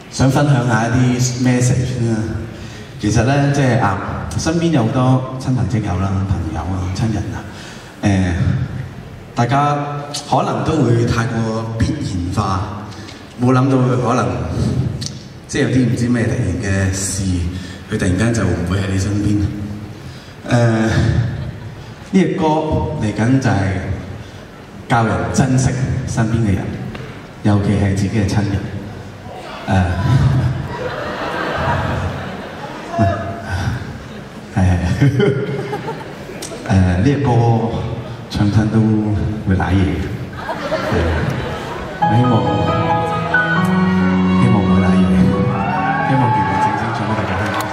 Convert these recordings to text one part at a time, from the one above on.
想分享下一啲 message 啦。其實咧，即係身邊有好多親朋戚友啦、朋友啊、親人啊，大家可能都會太過必然化，冇諗到佢可能即係有啲唔知咩突然嘅事，佢突然間就唔會喺你身邊。呢個歌嚟緊就係教人珍惜身邊嘅人，尤其係自己嘅親人。呢個歌唱親都會瀨嘢嘅，我希望唔會瀨嘢，希望完完整整唱俾大家聽。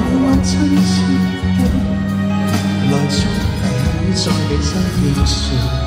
在你身邊說。